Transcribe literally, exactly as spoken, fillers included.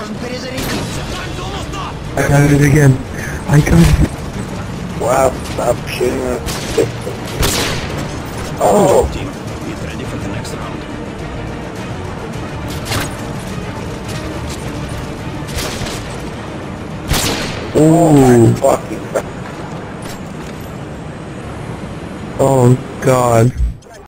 I got it again. I got it. Wow, stop shooting at the Oh! Team, get ready for the next round. Oh my Ooh. fucking god. Oh god.